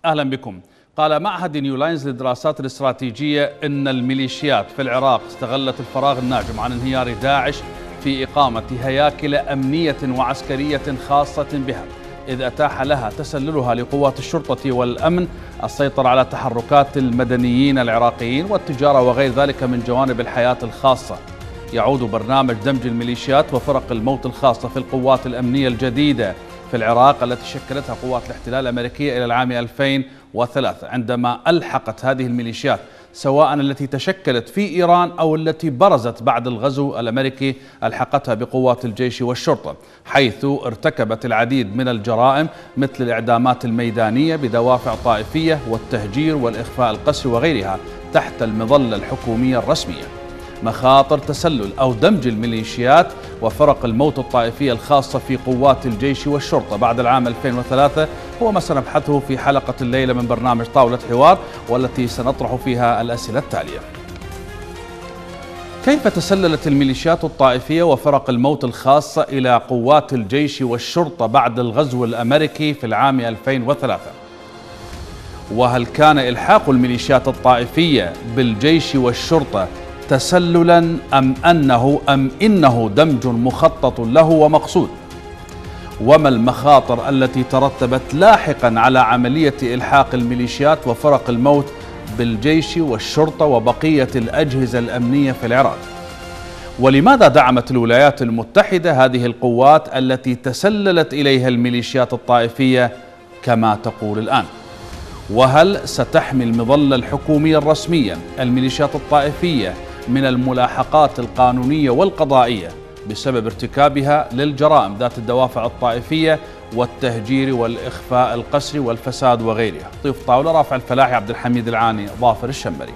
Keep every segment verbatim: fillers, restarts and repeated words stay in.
أهلا بكم. قال معهد نيو لاينز للدراسات الاستراتيجية إن الميليشيات في العراق استغلت الفراغ الناجم عن انهيار داعش في إقامة هياكل أمنية وعسكرية خاصة بها، إذ أتاح لها تسللها لقوات الشرطة والأمن السيطرة على تحركات المدنيين العراقيين والتجارة وغير ذلك من جوانب الحياة الخاصة. يعود برنامج دمج الميليشيات وفرق الموت الخاصة في القوات الأمنية الجديدة في العراق التي شكلتها قوات الاحتلال الأمريكية إلى العام ألفين وثلاثة، عندما ألحقت هذه الميليشيات سواء التي تشكلت في إيران أو التي برزت بعد الغزو الأمريكي ألحقتها بقوات الجيش والشرطة، حيث ارتكبت العديد من الجرائم مثل الإعدامات الميدانية بدوافع طائفية والتهجير والإخفاء القسري وغيرها تحت المظلة الحكومية الرسمية. مخاطر تسلل أو دمج الميليشيات وفرق الموت الطائفية الخاصة في قوات الجيش والشرطة بعد العام ألفين وثلاثة هو ما سنبحثه في حلقة الليلة من برنامج طاولة حوار، والتي سنطرح فيها الأسئلة التالية: كيف تسللت الميليشيات الطائفية وفرق الموت الخاصة إلى قوات الجيش والشرطة بعد الغزو الأمريكي في العام ألفين وثلاثة؟ وهل كان إلحاق الميليشيات الطائفية بالجيش والشرطة تسللا أم أنه أم إنه دمج مخطط له ومقصود؟ وما المخاطر التي ترتبت لاحقا على عملية إلحاق الميليشيات وفرق الموت بالجيش والشرطة وبقية الأجهزة الأمنية في العراق؟ ولماذا دعمت الولايات المتحدة هذه القوات التي تسللت إليها الميليشيات الطائفية كما تقول الآن؟ وهل ستحمي المظلة الحكومية الرسمية الميليشيات الطائفية من الملاحقات القانونية والقضائية بسبب ارتكابها للجرائم ذات الدوافع الطائفية والتهجير والإخفاء القسري والفساد وغيرها؟ ضيف طاولة: رافع الفلاحي، عبد الحميد العاني، ظافر الشمري.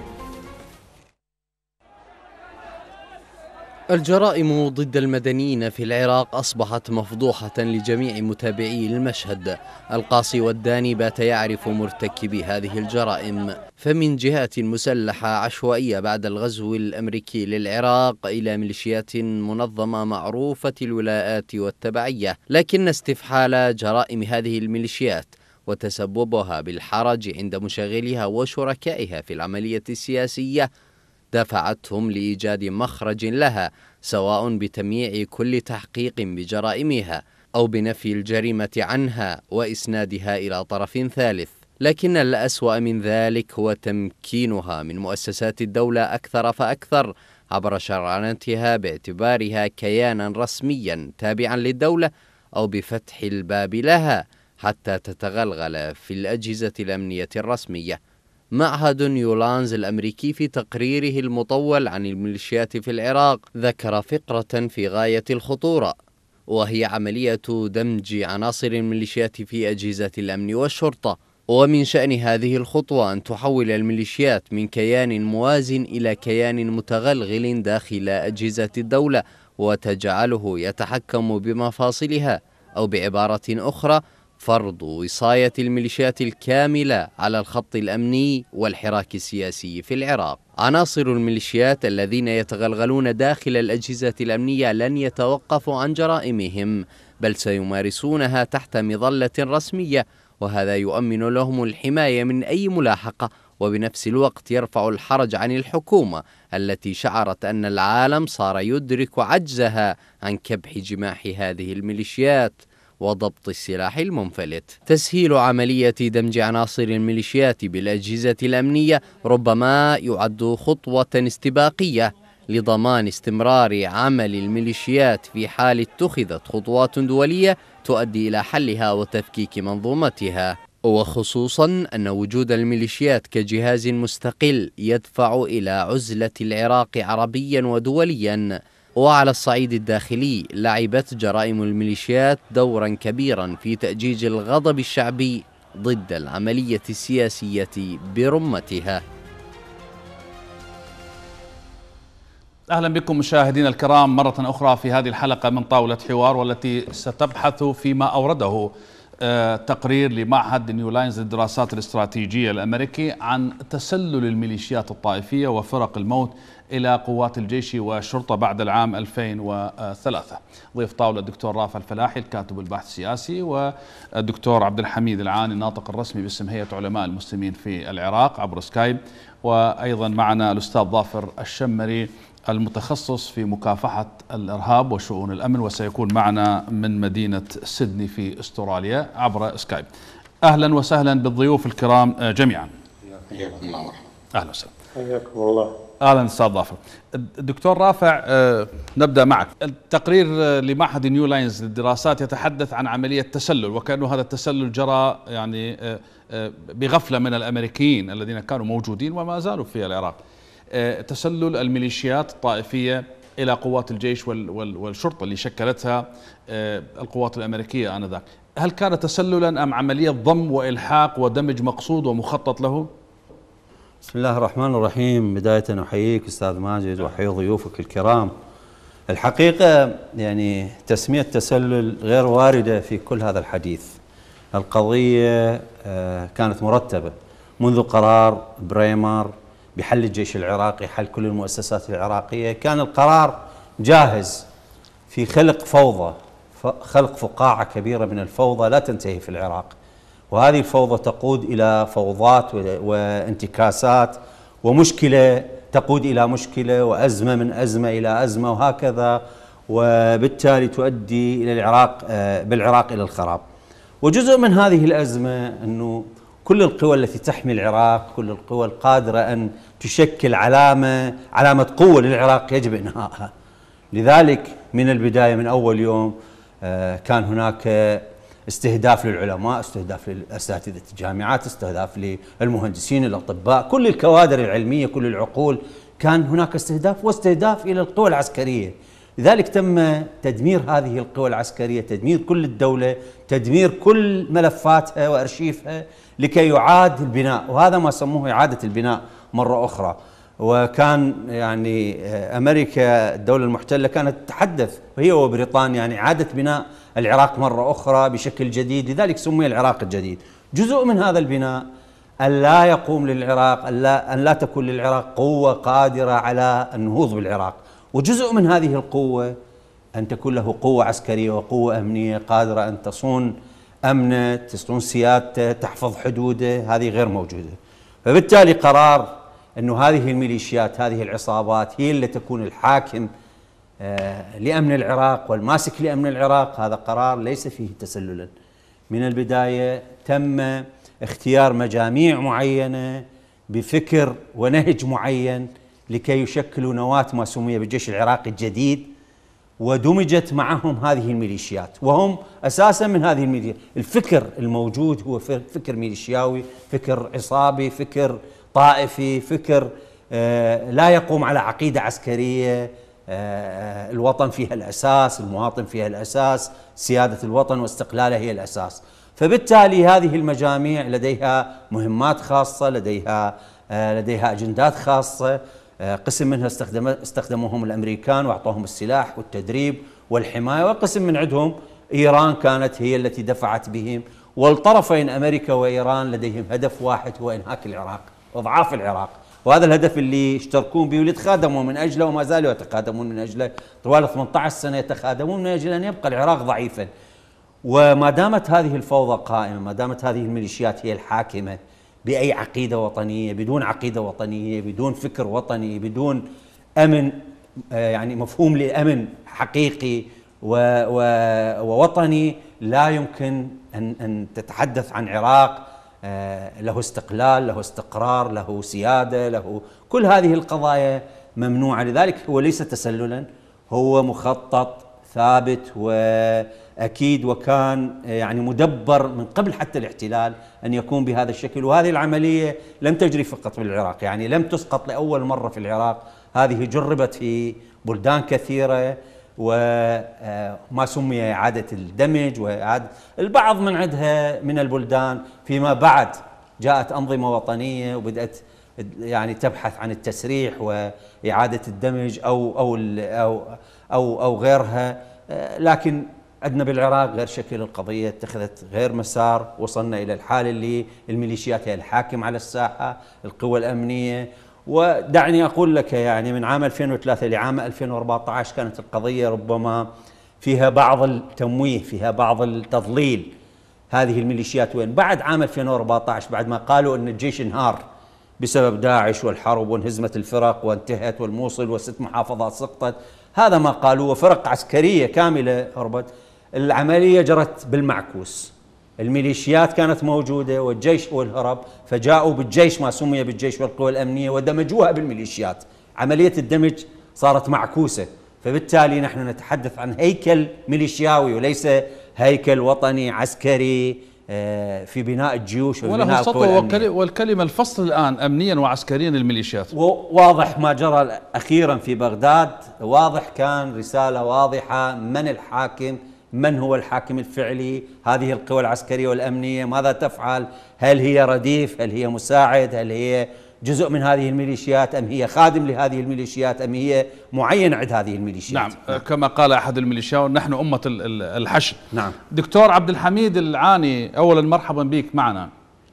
الجرائم ضد المدنيين في العراق أصبحت مفضوحة لجميع متابعي المشهد. القاصي والداني بات يعرف مرتكبي هذه الجرائم، فمن جهات مسلحة عشوائية بعد الغزو الأمريكي للعراق إلى ميليشيات منظمة معروفة الولاءات والتبعية، لكن استفحال جرائم هذه الميليشيات وتسببها بالحرج عند مشغليها وشركائها في العملية السياسية دفعتهم لإيجاد مخرج لها، سواء بتمييع كل تحقيق بجرائمها أو بنفي الجريمة عنها وإسنادها إلى طرف ثالث. لكن الأسوأ من ذلك هو تمكينها من مؤسسات الدولة أكثر فأكثر عبر شرعنتها باعتبارها كيانا رسميا تابعا للدولة، أو بفتح الباب لها حتى تتغلغل في الأجهزة الأمنية الرسمية. معهد نيو لاينز الأمريكي في تقريره المطول عن الميليشيات في العراق ذكر فقرة في غاية الخطورة، وهي عملية دمج عناصر الميليشيات في أجهزة الأمن والشرطة. ومن شأن هذه الخطوة أن تحول الميليشيات من كيان موازن إلى كيان متغلغل داخل أجهزة الدولة وتجعله يتحكم بمفاصلها، أو بعبارة أخرى فرض وصاية الميليشيات الكاملة على الخط الأمني والحراك السياسي في العراق. عناصر الميليشيات الذين يتغلغلون داخل الأجهزة الأمنية لن يتوقفوا عن جرائمهم، بل سيمارسونها تحت مظلة رسمية، وهذا يؤمن لهم الحماية من أي ملاحقة، وبنفس الوقت يرفع الحرج عن الحكومة التي شعرت أن العالم صار يدرك عجزها عن كبح جماح هذه الميليشيات وضبط السلاح المنفلت. تسهيل عملية دمج عناصر الميليشيات بالأجهزة الأمنية ربما يعد خطوة استباقية لضمان استمرار عمل الميليشيات في حال اتخذت خطوات دولية تؤدي إلى حلها وتفكيك منظومتها، وخصوصا أن وجود الميليشيات كجهاز مستقل يدفع إلى عزلة العراق عربيا ودوليا. وعلى الصعيد الداخلي لعبت جرائم الميليشيات دورا كبيرا في تأجيج الغضب الشعبي ضد العملية السياسية برمتها. أهلا بكم مشاهدينا الكرام مرة أخرى في هذه الحلقة من طاولة حوار، والتي ستبحث فيما أورده تقرير لمعهد نيو لاينز للدراسات الاستراتيجية الأمريكي عن تسلل الميليشيات الطائفية وفرق الموت إلى قوات الجيش والشرطة بعد العام ألفين وثلاثة. ضيف طاولة الدكتور رافع الفلاحي الكاتب الباحث السياسي، والدكتور عبد الحميد العاني الناطق الرسمي باسم هيئة علماء المسلمين في العراق عبر سكايب، وأيضا معنا الأستاذ ظافر الشمري المتخصص في مكافحة الإرهاب وشؤون الأمن، وسيكون معنا من مدينة سيدني في أستراليا عبر سكايب. أهلا وسهلا بالضيوف الكرام جميعا. حياكم الله مرحبا. أهلا وسهلا. حياكم الله. أهلا أستاذ ظافر. الدكتور رافع، نبدأ معك. التقرير لمعهد نيو لاينز للدراسات يتحدث عن عملية تسلل، وكأنه هذا التسلل جرى يعني بغفلة من الأمريكيين الذين كانوا موجودين وما زالوا في العراق. تسلل الميليشيات الطائفية إلى قوات الجيش والشرطة اللي شكلتها القوات الأمريكية آنذاك، هل كان تسللا أم عملية ضم وإلحاق ودمج مقصود ومخطط له؟ بسم الله الرحمن الرحيم. بداية أحييك أستاذ ماجد وأحيي ضيوفك الكرام. الحقيقة يعني تسمية تسلل غير واردة في كل هذا الحديث. القضية كانت مرتبة منذ قرار بريمر بحل الجيش العراقي، حل كل المؤسسات العراقية. كان القرار جاهز في خلق فوضى، خلق فقاعة كبيرة من الفوضى لا تنتهي في العراق، وهذه الفوضى تقود إلى فوضات وانتكاسات ومشكلة تقود إلى مشكلة وأزمة من أزمة إلى أزمة وهكذا، وبالتالي تؤدي إلى العراق بالعراق إلى الخراب. وجزء من هذه الأزمة أنه كل القوى التي تحمي العراق، كل القوى القادرة أن تشكل علامة علامة قوة للعراق يجب إنهائها. لذلك من البداية من أول يوم كان هناك استهداف للعلماء، استهداف لأساتذة الجامعات، استهداف للمهندسين، الأطباء، كل الكوادر العلمية، كل العقول، كان هناك استهداف واستهداف إلى القوى العسكرية. لذلك تم تدمير هذه القوى العسكرية، تدمير كل الدولة، تدمير كل ملفاتها وأرشيفها لكي يعاد البناء، وهذا ما سموه إعادة البناء مرة أخرى. وكان يعني أمريكا الدولة المحتلة كانت تتحدث هي وبريطانيا يعني إعادة بناء العراق مرة أخرى بشكل جديد، لذلك سمي العراق الجديد. جزء من هذا البناء أن لا يقوم للعراق، أن لا, أن لا تكون للعراق قوة قادرة على النهوض بالعراق، وجزء من هذه القوة أن تكون له قوة عسكرية وقوة أمنية قادرة أن تصون أمنه، تصون سيادته، تحفظ حدوده، هذه غير موجودة. فبالتالي قرار أنه هذه الميليشيات، هذه العصابات هي اللي تكون الحاكم آه لأمن العراق والماسك لأمن العراق، هذا قرار ليس فيه تسللا. من البداية تم اختيار مجاميع معينة بفكر ونهج معين لكي يشكلوا نواة ما سمي بالجيش العراقي الجديد، ودمجت معهم هذه الميليشيات، وهم أساسا من هذه الميليشيات. الفكر الموجود هو فكر ميليشياوي، فكر عصابي، فكر طائفي، فكر آه لا يقوم على عقيدة عسكرية. آه الوطن فيها الأساس، المواطن فيها الأساس، سيادة الوطن واستقلاله هي الأساس. فبالتالي هذه المجاميع لديها مهمات خاصة، لديها آه لديها أجندات خاصة. آه قسم منها استخدم استخدموهم الأمريكان وأعطوهم السلاح والتدريب والحماية، وقسم من عندهم إيران كانت هي التي دفعت بهم. والطرفين أمريكا وإيران لديهم هدف واحد هو إنهاك العراق وإضعاف العراق، وهذا الهدف اللي يشتركون به واللي يتخادمون من أجله وما زالوا يتخادمون من أجله طوال ثمانية عشر سنة، يتخادمون من أجل أن يبقى العراق ضعيفا. وما دامت هذه الفوضى قائمة، ما دامت هذه الميليشيات هي الحاكمة بأي عقيدة وطنية، بدون عقيدة وطنية، بدون فكر وطني، بدون أمن يعني مفهوم لأمن حقيقي ووطني، لا يمكن أن أن تتحدث عن عراق له استقلال، له استقرار، له سيادة، له كل هذه القضايا ممنوعة. لذلك هو ليس تسللا، هو مخطط ثابت وأكيد، وكان يعني مدبر من قبل حتى الاحتلال أن يكون بهذا الشكل. وهذه العملية لم تجري فقط في العراق، يعني لم تسقط لأول مرة في العراق، هذه جربت في بلدان كثيرة، وما سمي إعادة الدمج وإعادة البعض من عندها من البلدان. فيما بعد جاءت أنظمة وطنية وبدأت يعني تبحث عن التسريح وإعادة الدمج أو أو أو أو, أو غيرها، لكن عندنا بالعراق غير شكل القضية، اتخذت غير مسار، وصلنا إلى الحالة اللي الميليشيات هي الحاكم على الساحة، القوى الأمنية. ودعني أقول لك يعني من عام ألفين وثلاثة لعام ألفين وأربعة عشر كانت القضية ربما فيها بعض التمويه، فيها بعض التضليل. هذه الميليشيات وين؟ بعد عام ألفين وأربعة عشر، بعد ما قالوا أن الجيش انهار بسبب داعش والحرب وانهزمت الفرق وانتهت والموصل وست محافظات سقطت، هذا ما قالوا، وفرق عسكرية كاملة هربت. العملية جرت بالمعكوس، الميليشيات كانت موجودة والجيش هو الهرب، فجاءوا بالجيش ما سمي بالجيش والقوى الأمنية ودمجوها بالميليشيات. عملية الدمج صارت معكوسة، فبالتالي نحن نتحدث عن هيكل ميليشياوي وليس هيكل وطني عسكري في بناء الجيوش وبناء القوى الأمنية. والكلمة الفصل الآن أمنيا وعسكريا للميليشيات واضح ما جرى أخيرا في بغداد، واضح كان رسالة واضحة من الحاكم، من هو الحاكم الفعلي، هذه القوى العسكرية والأمنية ماذا تفعل، هل هي رديف، هل هي مساعد، هل هي جزء من هذه الميليشيات أم هي خادم لهذه الميليشيات أم هي معين عند هذه الميليشيات. نعم, نعم. كما قال أحد الميليشيات نحن أمة الحشد. نعم. دكتور عبد الحميد العاني، أولا مرحبا بك معنا.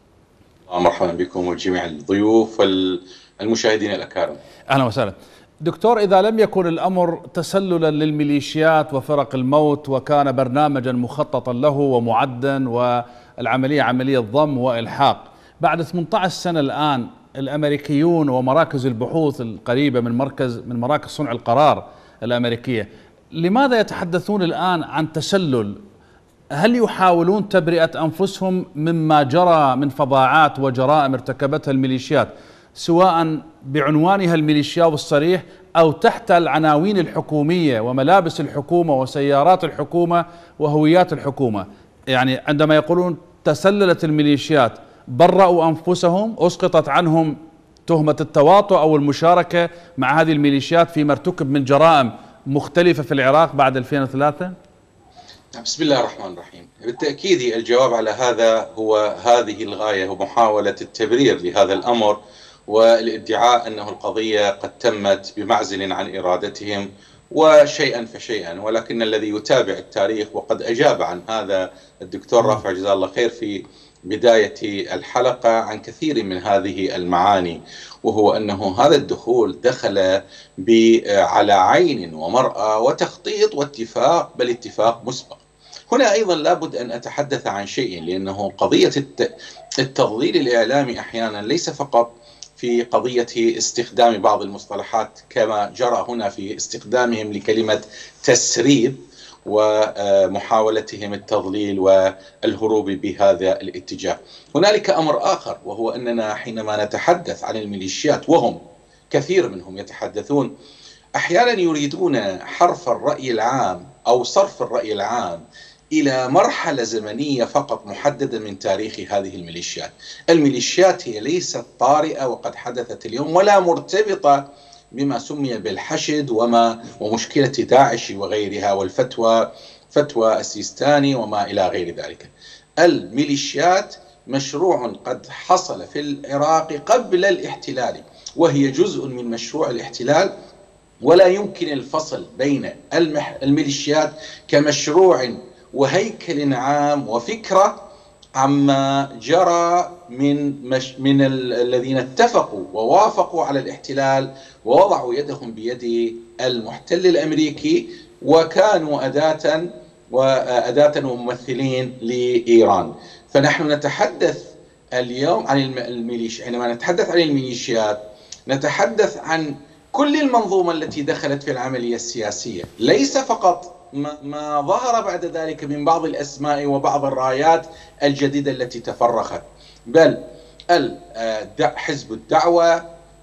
مرحبا بكم وجميع الضيوف والمشاهدين الأكارم. أهلا وسهلا. دكتور، إذا لم يكن الأمر تسللا للميليشيات وفرق الموت وكان برنامجا مخططا له ومعدا والعملية عملية ضم وإلحاق، بعد ثمانية عشر سنة الآن الأمريكيون ومراكز البحوث القريبة من مركز من مراكز صنع القرار الأمريكية، لماذا يتحدثون الآن عن تسلل؟ هل يحاولون تبرئة أنفسهم مما جرى من فظاعات وجرائم ارتكبتها الميليشيات، سواء بعنوانها الميليشياوي الصريح أو تحت العناوين الحكومية وملابس الحكومة وسيارات الحكومة وهويات الحكومة؟ يعني عندما يقولون تسللت الميليشيات، برأوا أنفسهم، أسقطت عنهم تهمة التواطؤ أو المشاركة مع هذه الميليشيات فيما ارتكب من جرائم مختلفة في العراق بعد ألفين وثلاثة؟ بسم الله الرحمن الرحيم. بالتأكيد الجواب على هذا هو هذه الغاية ومحاولة التبرير لهذا الأمر والادعاء أنه القضية قد تمت بمعزل عن إرادتهم وشيئا فشيئا، ولكن الذي يتابع التاريخ وقد أجاب عن هذا الدكتور رافع جزاه الله خير في بداية الحلقة عن كثير من هذه المعاني، وهو أنه هذا الدخول دخل على عين ومرأة وتخطيط واتفاق، بل اتفاق مسبق. هنا أيضا لابد أن أتحدث عن شيء، لأنه قضية التضليل الإعلامي أحيانا ليس فقط في قضية استخدام بعض المصطلحات كما جرى هنا في استخدامهم لكلمة تسريب ومحاولتهم التضليل والهروب بهذا الاتجاه. هنالك أمر آخر، وهو أننا حينما نتحدث عن الميليشيات، وهم كثير منهم يتحدثون أحيانا يريدون حرف الرأي العام أو صرف الرأي العام إلى مرحلة زمنية فقط محددة من تاريخ هذه الميليشيات. الميليشيات هي ليست طارئة وقد حدثت اليوم، ولا مرتبطة بما سمي بالحشد وما ومشكلة داعش وغيرها والفتوى فتوى السيستاني وما إلى غير ذلك. الميليشيات مشروع قد حصل في العراق قبل الاحتلال، وهي جزء من مشروع الاحتلال، ولا يمكن الفصل بين الميليشيات كمشروع وهيكل عام وفكرة عما جرى من مش من الذين اتفقوا ووافقوا على الاحتلال ووضعوا يدهم بيد المحتل الأمريكي وكانوا أداة وأداة وممثلين لإيران. فنحن نتحدث اليوم عن الميليشيا، حينما نتحدث عن الميليشيات نتحدث عن كل المنظومة التي دخلت في العملية السياسية، ليس فقط ما ظهر بعد ذلك من بعض الأسماء وبعض الرايات الجديدة التي تفرخت، بل حزب الدعوة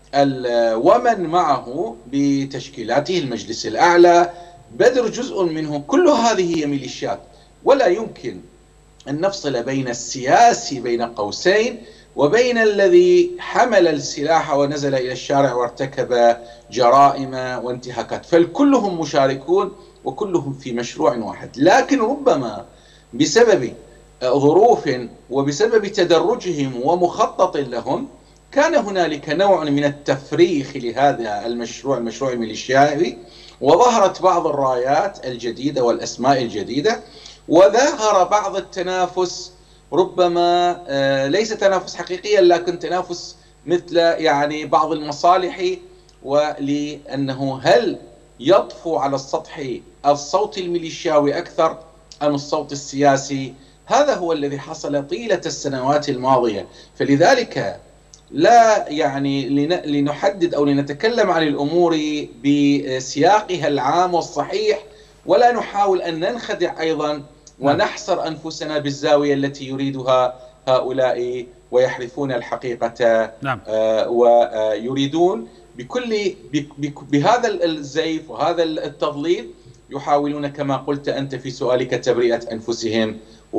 ومن معه بتشكيلاته، المجلس الأعلى، بدر جزء منه، كل هذه هي ميليشيات. ولا يمكن أن نفصل بين السياسي بين قوسين وبين الذي حمل السلاح ونزل إلى الشارع وارتكب جرائم وانتهاكات، فالكلهم مشاركون وكلهم في مشروع واحد. لكن ربما بسبب ظروف وبسبب تدرجهم ومخطط لهم كان هنالك نوع من التفريخ لهذا المشروع المشروع الميليشياوي، وظهرت بعض الرايات الجديدة والأسماء الجديدة، وظهر بعض التنافس ربما ليس تنافس حقيقيا لكن تنافس مثل يعني بعض المصالح، ولأنه هل يطفو على السطح الصوت الميليشياوي أكثر أم الصوت السياسي؟ هذا هو الذي حصل طيلة السنوات الماضية. فلذلك لا يعني لنحدد أو لنتكلم عن الأمور بسياقها العام والصحيح، ولا نحاول أن ننخدع أيضا ونحصر أنفسنا بالزاوية التي يريدها هؤلاء ويحرفون الحقيقة. نعم. ويريدون بكل بهذا الزيف وهذا التضليل يحاولون كما قلت أنت في سؤالك تبرئة أنفسهم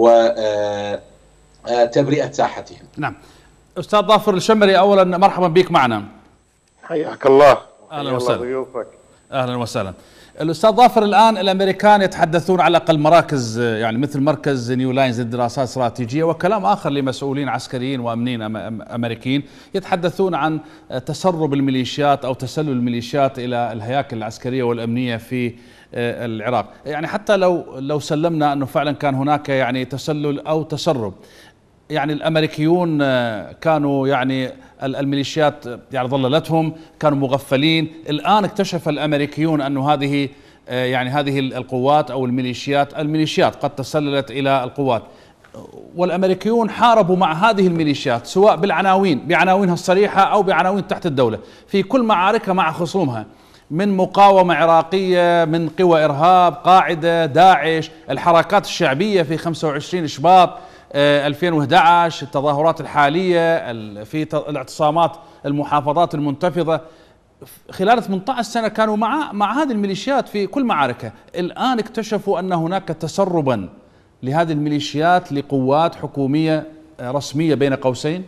وتبرئة ساحتهم. نعم. أستاذ ظافر الشمري، أولا مرحبا بك معنا. حياك الله. أهلا وسهلا. ضيوفك. أهلا وسهلا. الأستاذ ظافر، الآن الأمريكان يتحدثون على الأقل مراكز يعني مثل مركز نيو لاينز للدراسات الاستراتيجية، وكلام آخر لمسؤولين عسكريين وأمنيين أمريكيين يتحدثون عن تسرب الميليشيات أو تسلل الميليشيات إلى الهياكل العسكرية والأمنية في العراق. يعني حتى لو لو سلمنا أنه فعلا كان هناك يعني تسلل أو تسرب، يعني الأمريكيون كانوا يعني الميليشيات يعني ضللتهم، كانوا مغفلين. الآن اكتشف الأمريكيون أن هذه يعني هذه القوات أو الميليشيات الميليشيات قد تسللت إلى القوات، والأمريكيون حاربوا مع هذه الميليشيات سواء بالعناوين بعناوينها الصريحة أو بعناوين تحت الدولة في كل معاركها مع خصومها، من مقاومة عراقية، من قوى إرهاب، قاعدة، داعش، الحركات الشعبية في خمسة وعشرين شباط ألفين وأحد عشر، التظاهرات الحالية، في الاعتصامات المحافظات المنتفضة. خلال ثمانية عشر سنة كانوا مع مع هذه الميليشيات في كل معاركها. الآن اكتشفوا أن هناك تسربا لهذه الميليشيات لقوات حكومية رسمية بين قوسين.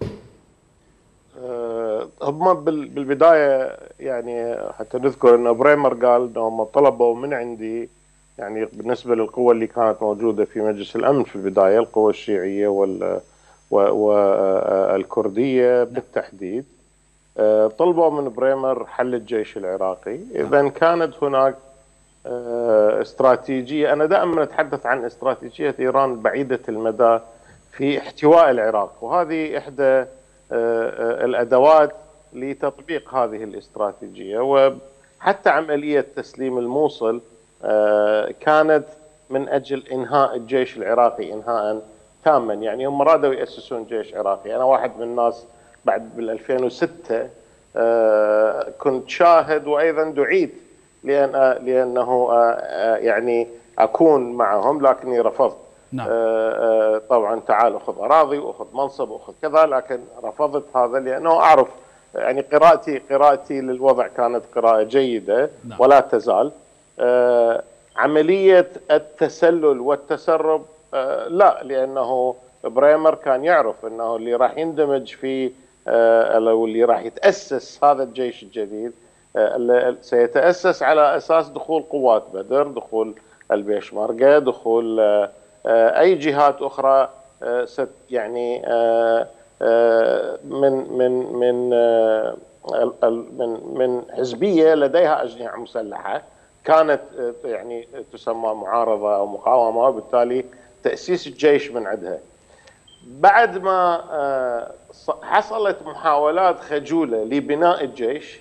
هم بالبداية يعني حتى نذكر أن بريمر قال أنهم طلبوا من عندي يعني بالنسبة للقوة اللي كانت موجودة في مجلس الأمن في البداية، القوة الشيعية وال والكردية بالتحديد، طلبوا من بريمر حل الجيش العراقي. إذن كانت هناك استراتيجية، أنا دائما أتحدث عن استراتيجية إيران بعيدة المدى في احتواء العراق، وهذه إحدى الأدوات لتطبيق هذه الاستراتيجية. وحتى عملية تسليم الموصل كانت من أجل إنهاء الجيش العراقي إنهاء تاما. يعني هم رادوا يأسسون جيش عراقي. أنا واحد من الناس بعد بال ألفين وستة كنت شاهد وأيضا دعيت لأن لأنه يعني أكون معهم، لكني رفضت. نعم. طبعا تعال أخذ أراضي وأخذ منصب وأخذ كذا، لكن رفضت هذا لأنه أعرف يعني قراءتي قراءتي للوضع كانت قراءة جيدة. نعم. ولا تزال. عملية التسلل والتسرب لا، لأنه بريمر كان يعرف أنه اللي راح يندمج في أو اللي راح يتأسس هذا الجيش الجديد سيتأسس على أساس دخول قوات بدر، دخول البيشمركة، دخول أي جهات أخرى ست يعني من من من من من حزبية لديها أجنحة مسلحة كانت يعني تسمى معارضة أو مقاومة، وبالتالي تأسيس الجيش من عندها. بعد ما حصلت محاولات خجولة لبناء الجيش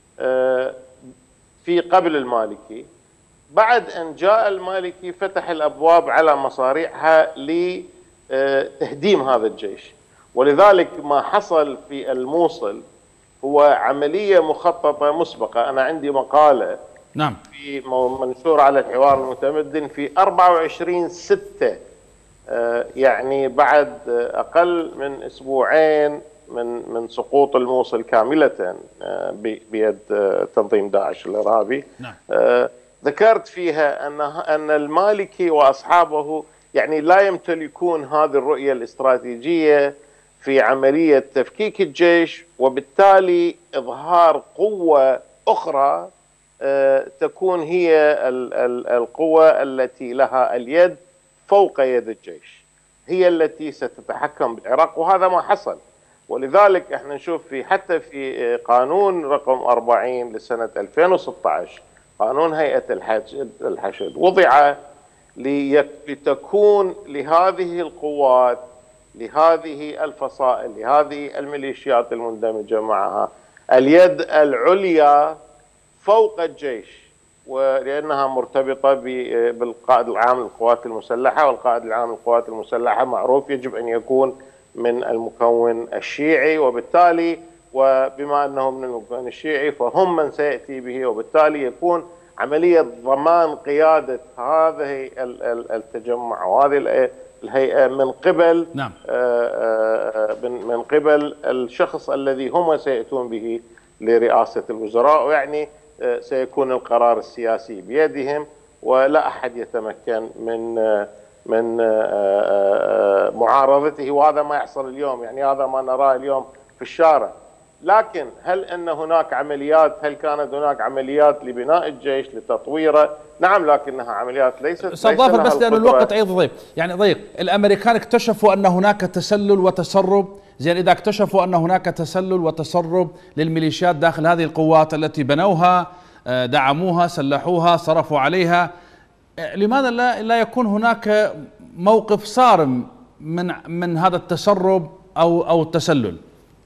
في قبل المالكي، بعد أن جاء المالكي فتح الأبواب على مصاريعها لتهديم هذا الجيش. ولذلك ما حصل في الموصل هو عملية مخططة مسبقة. أنا عندي مقالة نعم في منشور على الحوار المتمدن في أربعة وعشرين ستة، يعني بعد أقل من أسبوعين من من سقوط الموصل كاملة بيد تنظيم داعش الإرهابي. نعم. ذكرت فيها أن أن المالكي وأصحابه يعني لا يمتلكون هذه الرؤية الاستراتيجية في عملية تفكيك الجيش، وبالتالي إظهار قوة أخرى تكون هي القوة التي لها اليد فوق يد الجيش، هي التي ستتحكم بالعراق، وهذا ما حصل. ولذلك احنا نشوف في حتى في قانون رقم أربعين لسنة ألفين وستة عشر قانون هيئة الحشد وضع لتكون لهذه القوات، لهذه الفصائل، لهذه الميليشيات المندمجة معها اليد العليا فوق الجيش، ولأنها مرتبطة بالقائد العام للقوات المسلحة، والقائد العام للقوات المسلحة معروف يجب أن يكون من المكون الشيعي، وبالتالي وبما أنه من المكون الشيعي فهم من سيأتي به، وبالتالي يكون عملية ضمان قيادة هذه التجمع وهذه الهيئة من قبل نعم. من قبل الشخص الذي هم سيأتون به لرئاسة الوزراء، ويعني سيكون القرار السياسي بيدهم ولا أحد يتمكن من من معارضته، وهذا ما يحصل اليوم، يعني هذا ما نراه اليوم في الشارع. لكن هل أن هناك عمليات، هل كانت هناك عمليات لبناء الجيش لتطويره؟ نعم، لكنها عمليات ليست استاذ ظافر، بس لأن الوقت أيضا ضيق يعني ضيق. الأمريكان اكتشفوا أن هناك تسلل وتسرب، زين إذا اكتشفوا أن هناك تسلل وتسرب للميليشيات داخل هذه القوات التي بنوها، دعموها، سلحوها، صرفوا عليها، لماذا لا لا يكون هناك موقف صارم من من هذا التسرب أو أو التسلل؟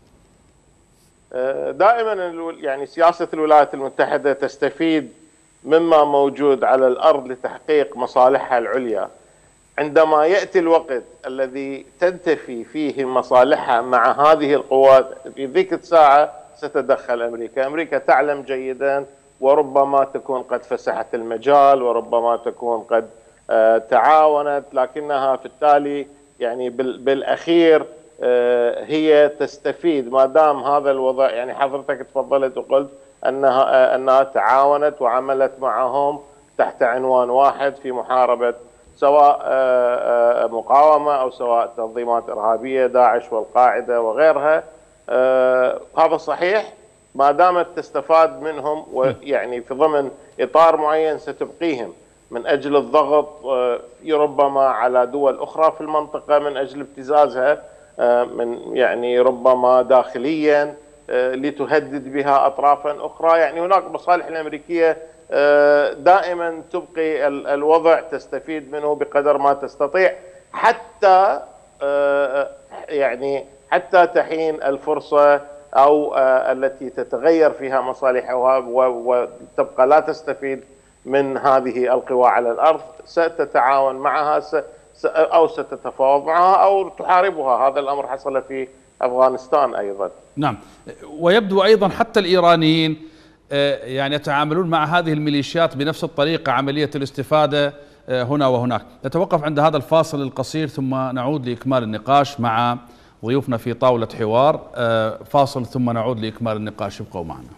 دائما يعني سياسة الولايات المتحدة تستفيد مما موجود على الأرض لتحقيق مصالحها العليا. عندما يأتي الوقت الذي تنتفي فيه مصالحها مع هذه القوات، في ذيك الساعة ستتدخل أمريكا. أمريكا تعلم جيدا، وربما تكون قد فسحت المجال، وربما تكون قد تعاونت، لكنها في التالي يعني بالأخير هي تستفيد ما دام هذا الوضع. يعني حضرتك تفضلت وقلت أنها أنها تعاونت وعملت معهم تحت عنوان واحد في محاربة سواء مقاومة أو سواء تنظيمات إرهابية، داعش والقاعدة وغيرها. هذا صحيح ما دامت تستفاد منهم، ويعني في ضمن إطار معين ستبقيهم من أجل الضغط ربما على دول أخرى في المنطقة من أجل ابتزازها من يعني ربما داخليا لتهدد بها أطرافا أخرى. يعني هناك مصالح الأمريكية دائما تبقي الوضع تستفيد منه بقدر ما تستطيع، حتى يعني حتى تحين الفرصة أو التي تتغير فيها مصالحها وتبقى لا تستفيد من هذه القوى على الأرض، ستتعاون معها أو ستتفاوض معها أو تحاربها. هذا الأمر حصل في أفغانستان أيضا. نعم، ويبدو أيضا حتى الإيرانيين يعني يتعاملون مع هذه الميليشيات بنفس الطريقة، عملية الاستفادة هنا وهناك. نتوقف عند هذا الفاصل القصير ثم نعود لإكمال النقاش مع ضيوفنا في طاولة حوار. فاصل ثم نعود لإكمال النقاش، ابقوا معنا.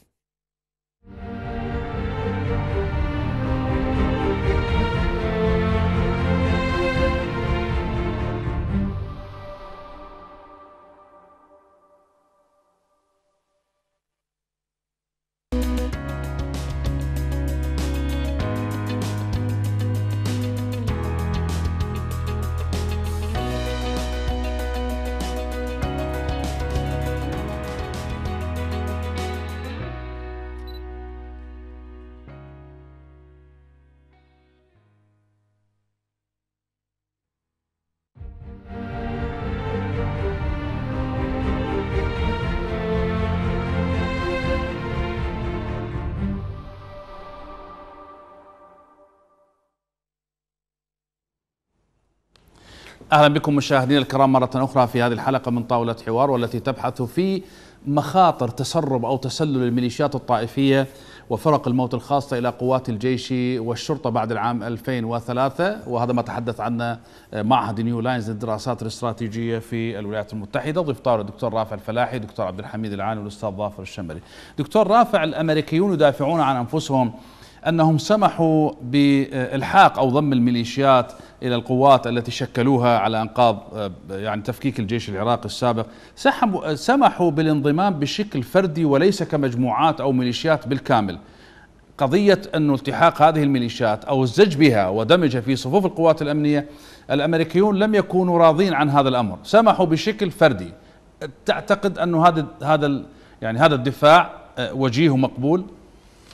أهلا بكم مشاهدينا الكرام مرة أخرى في هذه الحلقة من طاولة حوار، والتي تبحث في مخاطر تسرب أو تسلل الميليشيات الطائفية وفرق الموت الخاصة إلى قوات الجيش والشرطة بعد العام ألفين وثلاثة، وهذا ما تحدث عنه معهد نيو لاينز للدراسات الاستراتيجية في الولايات المتحدة. ضيف طاولة الدكتور رافع الفلاحي، دكتور عبد الحميد العاني، والأستاذ ظافر الشمري. دكتور رافع، الأمريكيون يدافعون عن أنفسهم أنهم سمحوا بإلحاق أو ضم الميليشيات إلى القوات التي شكلوها على أنقاض يعني تفكيك الجيش العراقي السابق، سمحوا بالانضمام بشكل فردي وليس كمجموعات أو ميليشيات بالكامل. قضية أن التحاق هذه الميليشيات أو الزج بها ودمجها في صفوف القوات الأمنية، الأمريكيون لم يكونوا راضين عن هذا الأمر، سمحوا بشكل فردي. تعتقد أنه هذا هذا يعني هذا الدفاع وجيه ومقبول؟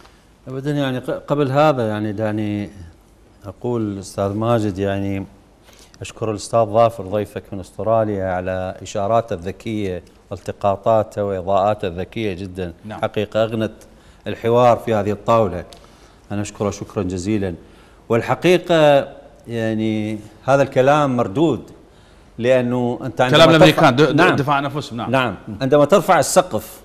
ابدا يعني قبل هذا يعني دعني اقول استاذ ماجد، يعني اشكر الاستاذ ظافر ضيفك من استراليا على اشاراته الذكيه والتقاطاته واضاءاته الذكيه جدا. نعم. حقيقه اغنت الحوار في هذه الطاوله، انا اشكره شكرا جزيلا. والحقيقه يعني هذا الكلام مردود، لانه انت عندما كلام الامريكان ترفع... نعم. دفاع عن انفسهم. نعم. نعم عندما ترفع السقف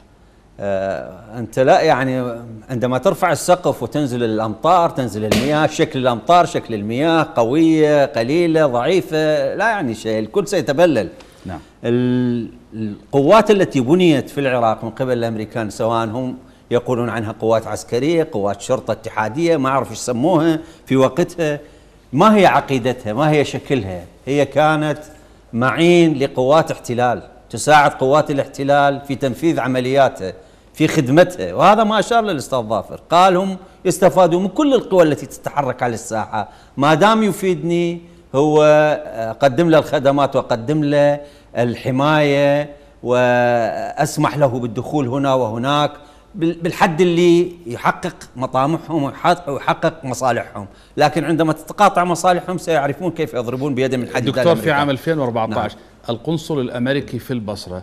آه انت لا يعني عندما ترفع السقف وتنزل الامطار، تنزل المياه، شكل الامطار شكل المياه قويه قليله ضعيفه لا يعني شيء، الكل سيتبلل. نعم. القوات التي بنيت في العراق من قبل الامريكان، سواء هم يقولون عنها قوات عسكريه، قوات شرطه اتحاديه، ما اعرف ايش يسموها في وقتها، ما هي عقيدتها؟ ما هي شكلها؟ هي كانت معين لقوات احتلال، تساعد قوات الاحتلال في تنفيذ عملياتها، في خدمتها. وهذا ما اشار له الاستاذ ظافر، قال هم يستفادوا من كل القوى التي تتحرك على الساحه، ما دام يفيدني هو اقدم له الخدمات واقدم له الحمايه واسمح له بالدخول هنا وهناك بالحد اللي يحقق مطامحهم ويحقق مصالحهم، لكن عندما تتقاطع مصالحهم سيعرفون كيف يضربون بيدهم من حديد. دكتور، في عام ألفين وأربعة عشر نعم. القنصل الامريكي في البصره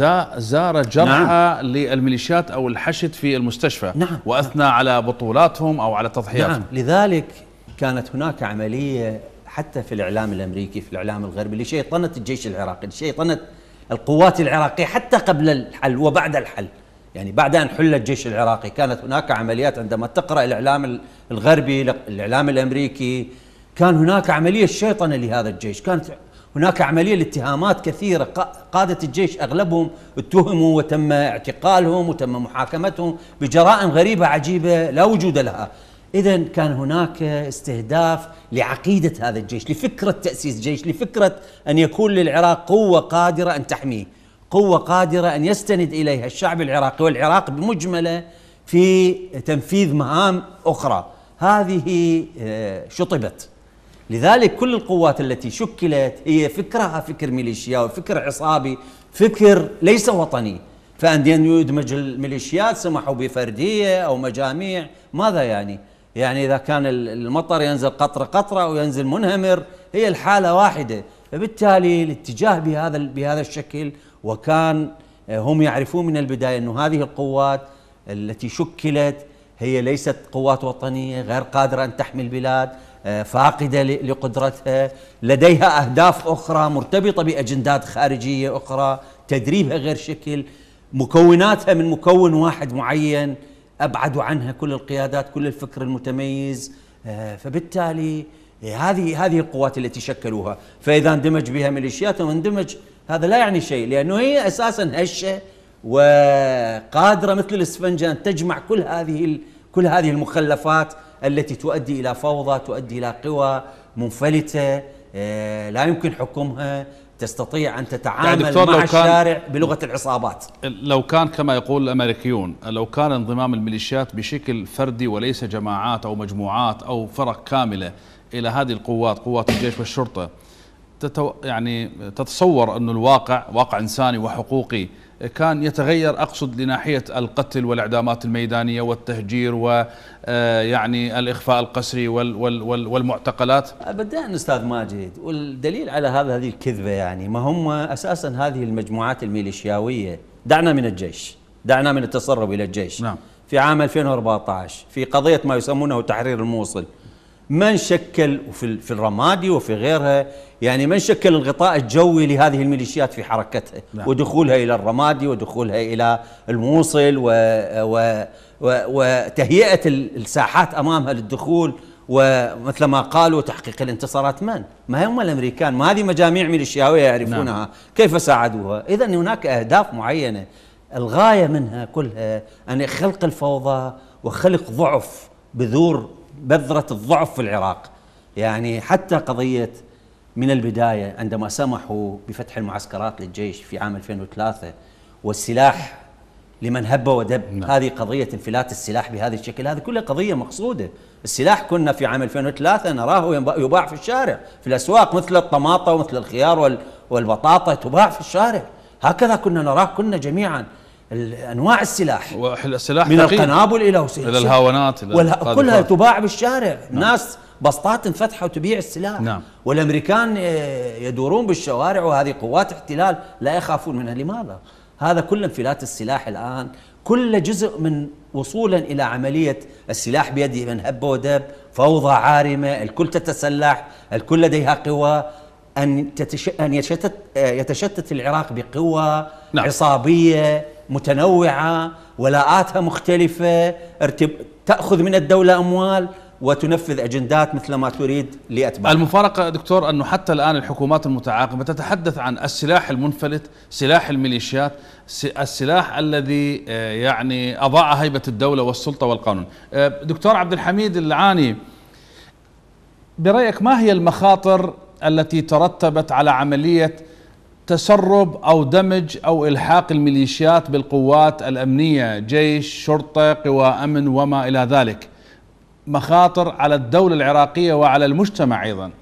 زار جرحى نعم. للميليشيات او الحشد في المستشفى. نعم. واثنى نعم. على بطولاتهم او على تضحياتهم. نعم. لذلك كانت هناك عمليه حتى في الاعلام الامريكي، في الاعلام الغربي، لشيطنه الجيش العراقي، لشيطنه القوات العراقيه حتى قبل الحل وبعد الحل. يعني بعد أن حل الجيش العراقي كانت هناك عمليات، عندما تقرأ الإعلام الغربي الإعلام الأمريكي كان هناك عملية شيطنة لهذا الجيش، كانت هناك عملية لاتهامات كثيرة، قادة الجيش أغلبهم اتهموا وتم اعتقالهم وتم محاكمتهم بجرائم غريبة عجيبة لا وجود لها. إذن كان هناك استهداف لعقيدة هذا الجيش، لفكرة تأسيس جيش، لفكرة أن يكون للعراق قوة قادرة أن تحميه، قوة قادرة أن يستند إليها الشعب العراقي والعراق بمجمله في تنفيذ مهام أخرى. هذه شطبت. لذلك كل القوات التي شكلت هي فكرها فكر ميليشياوي، فكر عصابي، فكر ليس وطني. فأن يدمج الميليشيات سمحوا بفردية أو مجاميع، ماذا يعني؟ يعني إذا كان المطر ينزل قطرة قطرة أو ينزل منهمر، هي الحالة واحدة. فبالتالي الاتجاه بهذا بهذا الشكل، وكان هم يعرفون من البداية أن هذه القوات التي شكلت هي ليست قوات وطنية، غير قادرة أن تحمي البلاد، فاقدة لقدرتها، لديها أهداف أخرى مرتبطة بأجندات خارجية أخرى، تدريبها غير شكل، مكوناتها من مكون واحد معين أبعدوا عنها كل القيادات، كل الفكر المتميز. فبالتالي هذه هذه القوات التي شكلوها، فإذا اندمج بها ميليشيات واندمج، هذا لا يعني شيء، لأنه هي أساسا هشة وقادرة مثل الإسفنجة أن تجمع كل هذه كل هذه المخلفات التي تؤدي إلى فوضى، تؤدي إلى قوى منفلتة لا يمكن حكمها، تستطيع أن تتعامل يعني مع الشارع بلغة العصابات. لو كان كما يقول الأمريكيون، لو كان انضمام الميليشيات بشكل فردي وليس جماعات أو مجموعات أو فرق كاملة إلى هذه القوات، قوات الجيش والشرطة، تتو يعني تتصور أن الواقع واقع إنساني وحقوقي كان يتغير، أقصد لناحية القتل والإعدامات الميدانية والتهجير ويعني الإخفاء القسري والمعتقلات؟ أبدا أستاذ ماجد، والدليل على هذا هذه الكذبة، يعني ما هم أساسا هذه المجموعات الميليشياوية، دعنا من الجيش، دعنا من التسرب إلى الجيش. نعم. في عام ألفين وأربعة عشر في قضية ما يسمونه تحرير الموصل، من شكل وفي في الرمادي وفي غيرها، يعني من شكل الغطاء الجوي لهذه الميليشيات في حركتها. نعم. ودخولها إلى الرمادي ودخولها إلى الموصل و و و وتهيئة الساحات أمامها للدخول، ومثل ما قالوا تحقيق الانتصارات. من؟ ما هم الأمريكان، ما هذه مجاميع ميليشياوية يعرفونها. نعم. كيف ساعدوها؟ إذن هناك أهداف معينة، الغاية منها كلها أن خلق الفوضى وخلق ضعف، بذور بذرة الضعف في العراق. يعني حتى قضية من البداية عندما سمحوا بفتح المعسكرات للجيش في عام ألفين وثلاثة والسلاح لمن هب ودب. نعم. هذه قضية انفلات السلاح بهذا الشكل، هذه كلها قضية مقصودة. السلاح كنا في عام ألفين وثلاثة نراه يباع في الشارع في الأسواق، مثل الطماطة ومثل الخيار والبطاطا تباع في الشارع، هكذا كنا نراه كنا جميعا. انواع السلاح، السلاح من القنابل الى الى الهاونات إلى كلها تباع بالشارع. نعم. الناس بسطات انفتحوا وتبيع السلاح. نعم. والامريكان يدورون بالشوارع وهذه قوات احتلال لا يخافون منها. لماذا؟ هذا كل انفلات السلاح الان كل جزء من وصولا الى عمليه السلاح بيد من هب ودب، فوضى عارمه، الكل تتسلح، الكل لديها قوى، ان تتش... ان يتشتت يتشتت العراق بقوى. نعم. عصابيه متنوعه، ولاءاتها مختلفه، ارتب... تاخذ من الدوله اموال وتنفذ اجندات مثل ما تريد لاتباعها. المفارقه دكتور انه حتى الان الحكومات المتعاقبه تتحدث عن السلاح المنفلت، سلاح الميليشيات، السلاح الذي يعني اضاع هيبه الدوله والسلطه والقانون. دكتور عبد الحميد العاني، برايك ما هي المخاطر التي ترتبت على عمليه تسرب او دمج او الحاق الميليشيات بالقوات الامنيه، جيش، شرطه، قوى امن وما الى ذلك؟ مخاطر على الدولة العراقية وعلى المجتمع أيضا.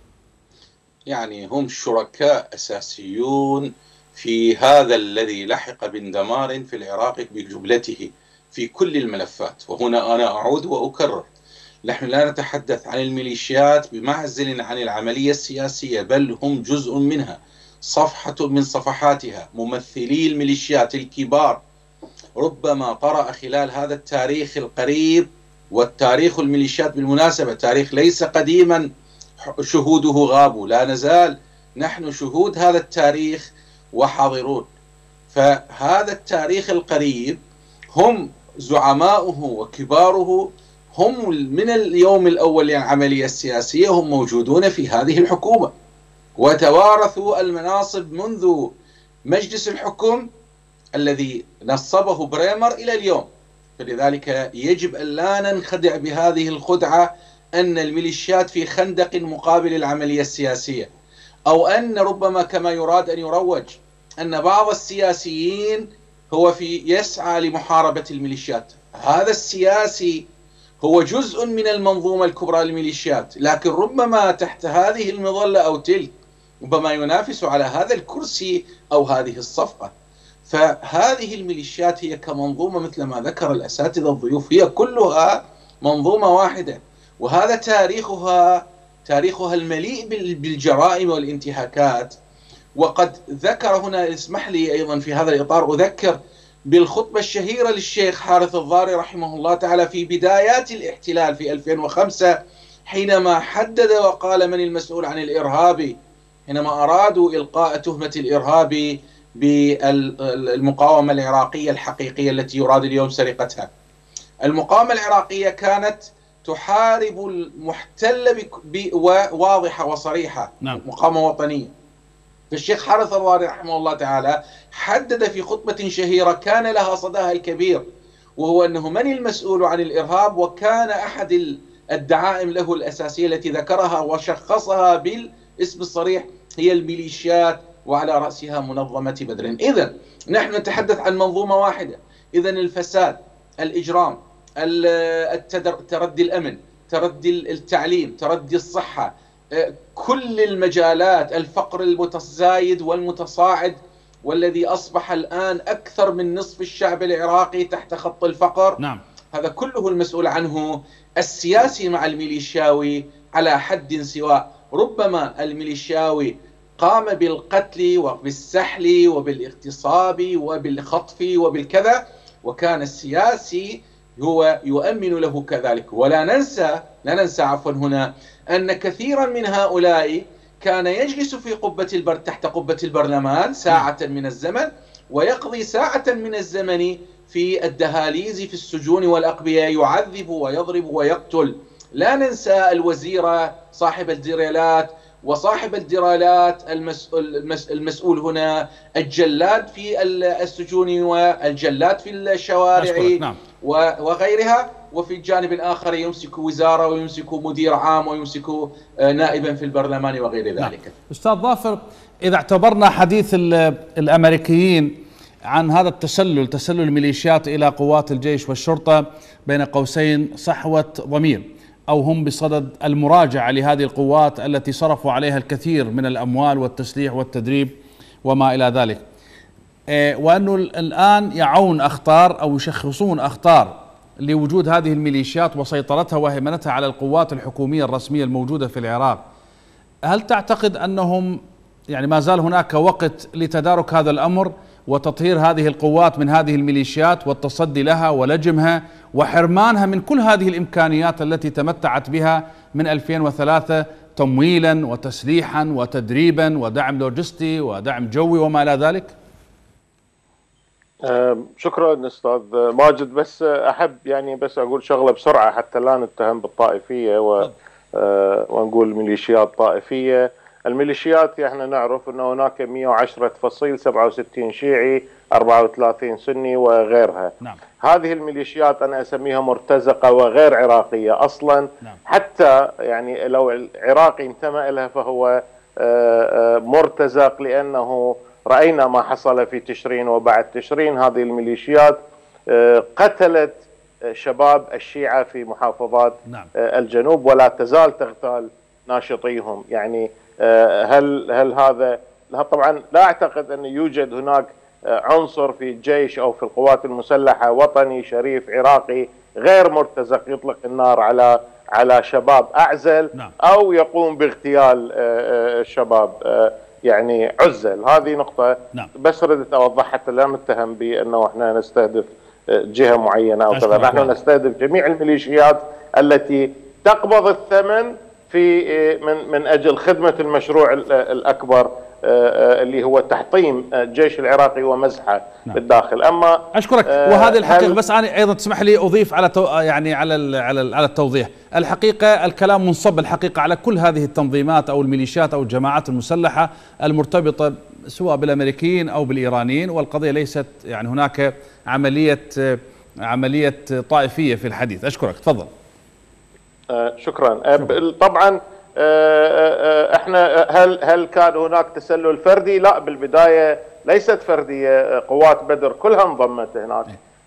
يعني هم شركاء أساسيون في هذا الذي لحق باندمار في العراق بجملته في كل الملفات. وهنا أنا أعود وأكرر، نحن لا نتحدث عن الميليشيات بمعزل عن العملية السياسية، بل هم جزء منها، صفحة من صفحاتها. ممثلي الميليشيات الكبار ربما طرأ خلال هذا التاريخ القريب، والتاريخ الميليشيات بالمناسبة تاريخ ليس قديما شهوده غابوا، لا نزال نحن شهود هذا التاريخ وحاضرون. فهذا التاريخ القريب هم زعماؤه وكباره، هم من اليوم الأول للعملية السياسية هم موجودون في هذه الحكومة، وتوارثوا المناصب منذ مجلس الحكم الذي نصبه بريمر إلى اليوم. فلذلك يجب أن لا ننخدع بهذه الخدعة أن الميليشيات في خندق مقابل العملية السياسية، أو أن ربما كما يراد أن يروج أن بعض السياسيين هو في يسعى لمحاربة الميليشيات. هذا السياسي هو جزء من المنظومة الكبرى للميليشيات، لكن ربما تحت هذه المظلة أو تلك ربما ينافس على هذا الكرسي أو هذه الصفقة. فهذه الميليشيات هي كمنظومة مثل ما ذكر الأساتذة الضيوف هي كلها منظومة واحدة، وهذا تاريخها تاريخها المليء بالجرائم والانتهاكات. وقد ذكر هنا، اسمح لي أيضا في هذا الإطار أذكر بالخطبة الشهيرة للشيخ حارث الضاري رحمه الله تعالى في بدايات الاحتلال في ألفين وخمسة، حينما حدد وقال من المسؤول عن الإرهاب، حينما أرادوا إلقاء تهمة الإرهاب بالمقاومة العراقية الحقيقية التي يراد اليوم سرقتها. المقاومة العراقية كانت تحارب المحتل بواضحة وصريحة. نعم. مقاومة وطنية. فالشيخ حارث الضاري رحمه الله تعالى حدد في خطبة شهيرة كان لها صداها الكبير، وهو أنه من المسؤول عن الإرهاب، وكان أحد الدعائم له الأساسية التي ذكرها وشخصها بالاسم الصريح هي الميليشيات، وعلى رأسها منظمة بدر. إذن نحن نتحدث عن منظومة واحدة. إذن الفساد، الإجرام، تردي الأمن، تردي التعليم، تردي الصحة، كل المجالات، الفقر المتزايد والمتصاعد والذي أصبح الآن أكثر من نصف الشعب العراقي تحت خط الفقر. نعم. هذا كله المسؤول عنه السياسي مع الميليشياوي على حد سواء. ربما الميليشياوي قام بالقتل وبالسحل وبالاغتصاب وبالخطف وبالكذا، وكان السياسي هو يؤمن له كذلك. ولا ننسى لا ننسى عفوا هنا أن كثيرا من هؤلاء كان يجلس في قبة البر تحت قبة البرلمان ساعة من الزمن، ويقضي ساعة من الزمن في الدهاليز في السجون والأقبية يعذب ويضرب ويقتل. لا ننسى الوزير صاحب الدريلات، وصاحب الدرالات المسؤول, المسؤول هنا الجلاد في السجون والجلاد في الشوارع. نعم. وغيرها. وفي الجانب الآخر يمسك وزارة ويمسك مدير عام ويمسك نائبا في البرلمان وغير ذلك. نعم. أستاذ ظافر، إذا اعتبرنا حديث الأمريكيين عن هذا التسلل، تسلل الميليشيات إلى قوات الجيش والشرطة بين قوسين صحوة ضمير، أو هم بصدد المراجعة لهذه القوات التي صرفوا عليها الكثير من الأموال والتسليح والتدريب وما إلى ذلك، وأنه الآن يعون أخطار أو يشخصون أخطار لوجود هذه الميليشيات وسيطرتها وهيمنتها على القوات الحكومية الرسمية الموجودة في العراق. هل تعتقد أنهم يعني ما زال هناك وقت لتدارك هذا الأمر وتطهير هذه القوات من هذه الميليشيات والتصدي لها ولجمها وحرمانها من كل هذه الإمكانيات التي تمتعت بها من ألفين وثلاثة تمويلا وتسليحا وتدريبا ودعم لوجستي ودعم جوي وما إلى ذلك؟ شكرا أستاذ ماجد، بس أحب يعني بس أقول شغلة بسرعة حتى لا نتهم بالطائفية و ونقول ميليشيات طائفية. الميليشيات احنا نعرف أن هناك مئة وعشرة فصيل، سبعة وستين شيعي، أربعة وثلاثين سني وغيرها. نعم. هذه الميليشيات أنا أسميها مرتزقة وغير عراقية أصلا. نعم. حتى يعني لو العراقي انتمى لها فهو مرتزق، لأنه رأينا ما حصل في تشرين وبعد تشرين. هذه الميليشيات قتلت شباب الشيعة في محافظات نعم. الجنوب ولا تزال تغتال ناشطيهم. يعني هل هل هذا طبعا لا أعتقد أن يوجد هناك عنصر في الجيش أو في القوات المسلحة وطني شريف عراقي غير مرتزق يطلق النار على على شباب أعزل. نعم. أو يقوم باغتيال الشباب يعني عزل. هذه نقطة. نعم. بس ردت أوضح حتى لا نتهم بأنه احنا نستهدف جهة معينة أو كذا. نحن نستهدف جميع الميليشيات التي تقبض الثمن في من من أجل خدمة المشروع الأكبر اللي هو تحطيم الجيش العراقي ومزحه. نعم. بالداخل. أما أشكرك. وهذه الحقيقة بس أنا أيضا تسمح لي أضيف على تو يعني على على على التوضيح. الحقيقة الكلام منصب الحقيقة على كل هذه التنظيمات أو الميليشيات أو الجماعات المسلحة المرتبطة سواء بالأمريكيين أو بالإيرانيين، والقضية ليست يعني هناك عملية عملية طائفية في الحديث. أشكرك. تفضل. آه شكرا. آه طبعا آه احنا هل هل كان هناك تسلل فردي؟ لا، بالبدايه ليست فرديه. قوات بدر كلها انضمت هناك.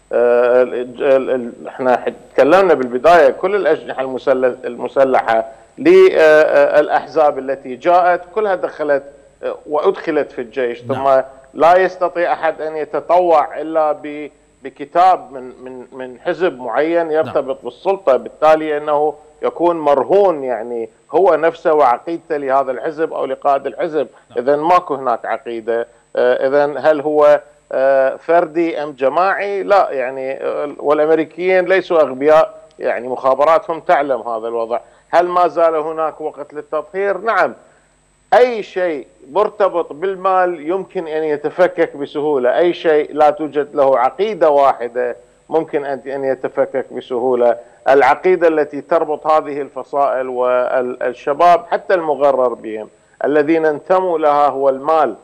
احنا تكلمنا بالبدايه كل الاجنحه المسلحه للاحزاب التي جاءت كلها دخلت وادخلت في الجيش. ثم لا يستطيع احد ان يتطوع الا ب بكتاب من من من حزب معين يرتبط بالسلطه، بالتالي انه يكون مرهون يعني هو نفسه وعقيدته لهذا الحزب او لقائد الحزب. اذا ماكو هناك عقيده. اذا هل هو فردي ام جماعي؟ لا، يعني والامريكيين ليسوا اغبياء، يعني مخابراتهم تعلم هذا الوضع. هل ما زال هناك وقت للتطهير؟ نعم. أي شيء مرتبط بالمال يمكن أن يتفكك بسهولة. أي شيء لا توجد له عقيدة واحدة ممكن أن يتفكك بسهولة. العقيدة التي تربط هذه الفصائل والشباب حتى المغرر بهم الذين انتموا لها هو المال.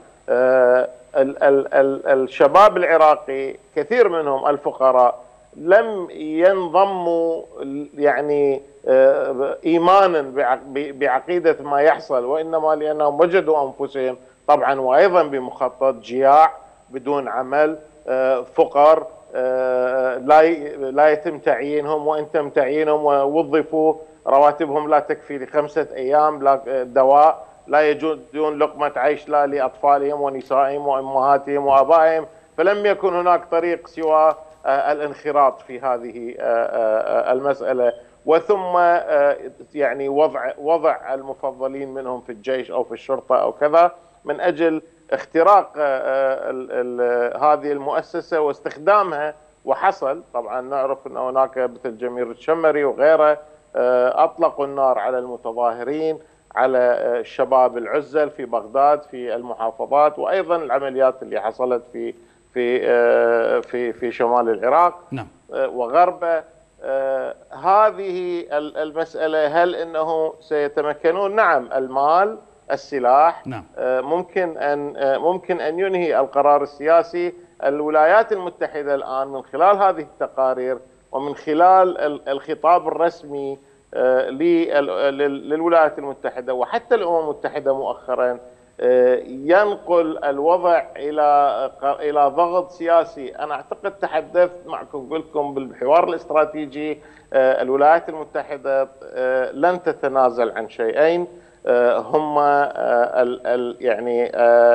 الشباب العراقي كثير منهم الفقراء لم ينضموا يعني إيمانا بعقيدة ما يحصل، وإنما لأنهم وجدوا أنفسهم طبعا وأيضا بمخطط جياع بدون عمل، فقر لا لا يتم تعيينهم، وإن تم تعيينهم ووظفوا رواتبهم لا تكفي لخمسة أيام، لا دواء، لا يجدون لقمة عيش لا لأطفالهم ونسائهم وأمهاتهم وآبائهم. فلم يكن هناك طريق سوى الانخراط في هذه المسألة، وثم يعني وضع وضع المفضلين منهم في الجيش أو في الشرطة أو كذا من أجل اختراق ال ال هذه المؤسسة واستخدامها. وحصل طبعا نعرف أن هناك مثل جميل الشمري وغيره أطلقوا النار على المتظاهرين، على الشباب العزل في بغداد في المحافظات، وأيضا العمليات اللي حصلت في في في في شمال العراق. نعم. وغربه. هذه المسألة هل أنه سيتمكنون؟ نعم. المال، السلاح. نعم. ممكن أن ممكن أن ينهي القرار السياسي. الولايات المتحدة الآن من خلال هذه التقارير ومن خلال الخطاب الرسمي للولايات المتحدة وحتى الأمم المتحدة مؤخرا ينقل الوضع إلى إلى ضغط سياسي. أنا أعتقد تحدثت معكم قلت لكم بالحوار الاستراتيجي الولايات المتحدة لن تتنازل عن شيئين هما ال ال يعني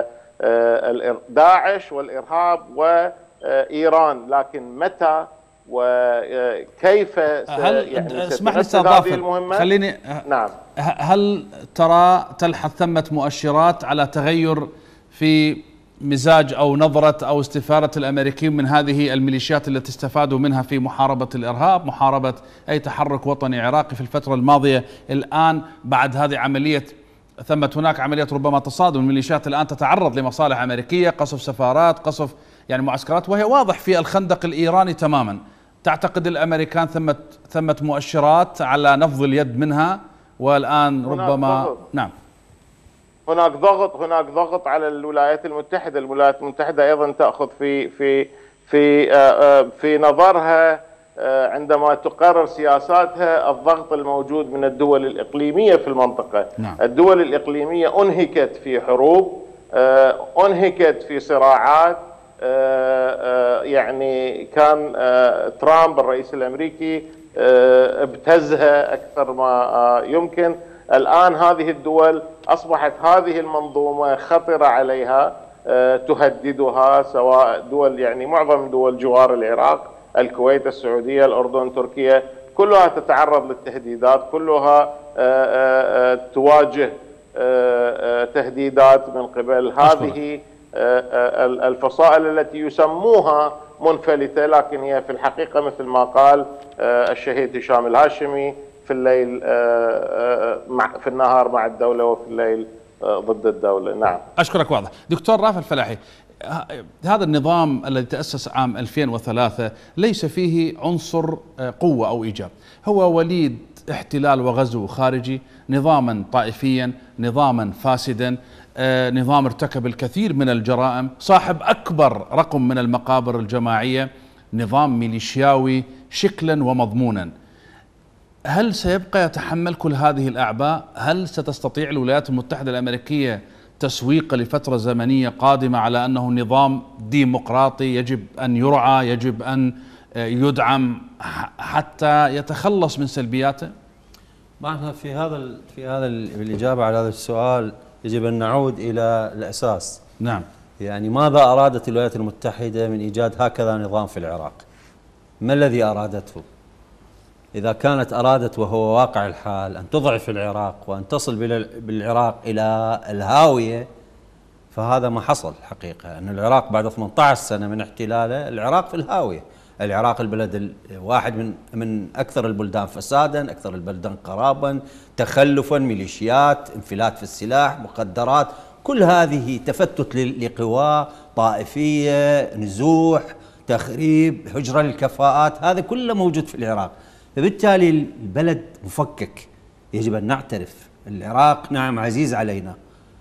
داعش والإرهاب وإيران، لكن متى وكيف يعني اسمح لي استاذ ظافر، خليني نعم. هل ترى تلحظ ثمة مؤشرات على تغير في مزاج أو نظرة أو استفادة الأمريكيين من هذه الميليشيات التي استفادوا منها في محاربة الإرهاب، محاربة أي تحرك وطني عراقي في الفترة الماضية؟ الآن بعد هذه عملية ثمة هناك عملية ربما تصادم، الميليشيات الآن تتعرض لمصالح أمريكية، قصف سفارات، قصف يعني معسكرات، وهي واضح في الخندق الإيراني تماما. تعتقد الأمريكان ثمة ثمة مؤشرات على نفض اليد منها والآن ربما ضغط. نعم هناك ضغط هناك ضغط على الولايات المتحدة. الولايات المتحدة أيضا تأخذ في في في في نظرها عندما تقرر سياساتها الضغط الموجود من الدول الإقليمية في المنطقة. نعم. الدول الإقليمية أنهكت في حروب، أنهكت في صراعات، يعني كان ترامب الرئيس الأمريكي ابتزها أكثر ما يمكن. الآن هذه الدول أصبحت هذه المنظومة خطرة عليها، تهددها، سواء دول يعني معظم دول جوار العراق، الكويت، السعودية، الأردن، تركيا، كلها تتعرض للتهديدات، كلها تواجه تهديدات من قبل هذه الفصائل التي يسموها منفلتة، لكن هي في الحقيقة مثل ما قال الشهيد هشام الهاشمي في الليل مع في النهار مع الدولة وفي الليل ضد الدولة. نعم. أشكرك. واضح. دكتور رافع الفلاحي، هذا النظام الذي تأسس عام ألفين وثلاثة ليس فيه عنصر قوة أو إيجاب، هو وليد احتلال وغزو خارجي، نظاما طائفيا، نظاما فاسدا، نظام ارتكب الكثير من الجرائم، صاحب أكبر رقم من المقابر الجماعية، نظام ميليشياوي شكلا ومضمونا. هل سيبقى يتحمل كل هذه الأعباء؟ هل ستستطيع الولايات المتحدة الأمريكية تسويق لفترة زمنية قادمة على أنه نظام ديمقراطي يجب أن يرعى، يجب أن يدعم حتى يتخلص من سلبياته؟ معنا في هذا في هذا الإجابة على هذا السؤال يجب أن نعود إلى الأساس. نعم. يعني ماذا أرادت الولايات المتحدة من إيجاد هكذا نظام في العراق؟ ما الذي أرادته؟ إذا كانت أرادت وهو واقع الحال أن تضعف العراق وأن تصل بالعراق إلى الهاوية، فهذا ما حصل حقيقة. أن العراق بعد ثمانية عشر سنة من احتلاله العراق في الهاوية. العراق البلد واحد من من أكثر البلدان فسادا، أكثر البلدان قرابا، تخلفا، ميليشيات، انفلات في السلاح، مخدرات، كل هذه تفتت لقوى طائفية، نزوح، تخريب، هجرة للكفاءات، هذا كله موجود في العراق. فبالتالي البلد مفكك، يجب أن نعترف. العراق نعم عزيز علينا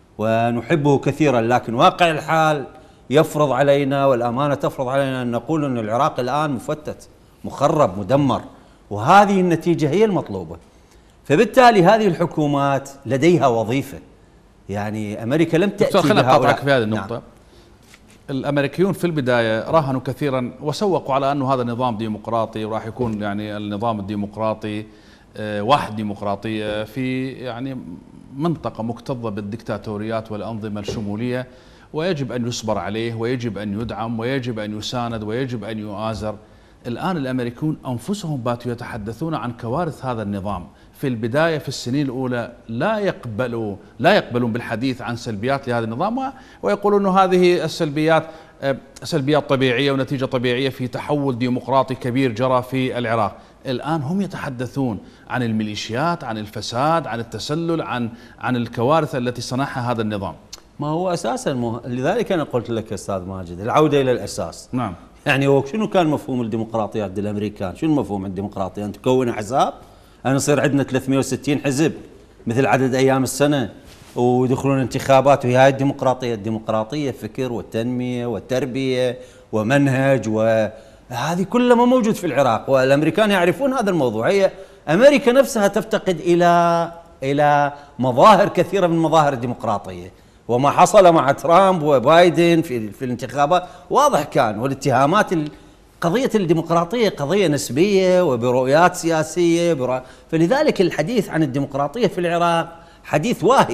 ونحبه كثيرا، لكن واقع الحال يفرض علينا والأمانة تفرض علينا أن نقول أن العراق الآن مفتت، مخرب، مدمر، وهذه النتيجة هي المطلوبة. فبالتالي هذه الحكومات لديها وظيفة. يعني أمريكا لم تأتي دكتور، خليني أقاطعك في هذه النقطة. نعم. الأمريكيون في البداية راهنوا كثيرا وسوقوا على أنه هذا نظام ديمقراطي وراح يكون يعني النظام الديمقراطي واحد ديمقراطية في يعني منطقة مكتظة بالدكتاتوريات والأنظمة الشمولية، ويجب أن يصبر عليه ويجب أن يدعم ويجب أن يساند ويجب أن يؤازر. الآن الأمريكيون أنفسهم باتوا يتحدثون عن كوارث هذا النظام. في البداية في السنين الأولى لا يقبلوا لا يقبلون بالحديث عن سلبيات لهذا النظام، ويقولون أن هذه السلبيات سلبيات طبيعية ونتيجة طبيعية في تحول ديمقراطي كبير جرى في العراق. الآن هم يتحدثون عن الميليشيات، عن الفساد، عن التسلل، عن عن الكوارث التي صنعها هذا النظام. ما هو أساسا مه... لذلك أنا قلت لك أستاذ ماجد العودة إلى الأساس. نعم. يعني هو شنو كان مفهوم الديمقراطية عند الأمريكان؟ شنو مفهوم الديمقراطية؟ أن تكون أحزاب، أن يصير عندنا ثلاثمئة وستين حزب مثل عدد أيام السنة ويدخلون انتخابات، وهي هاي الديمقراطية. الديمقراطية فكر والتنمية والتربية ومنهج، وهذه كلها ما موجود في العراق، والأمريكان يعرفون هذا الموضوع. هي أمريكا نفسها تفتقد إلى إلى مظاهر كثيرة من مظاهر الديمقراطية، وما حصل مع ترامب وبايدن في في الانتخابات واضح كان. والاتهامات قضية الديمقراطية قضية نسبية وبرؤيات سياسية برؤ... فلذلك الحديث عن الديمقراطية في العراق حديث واهي.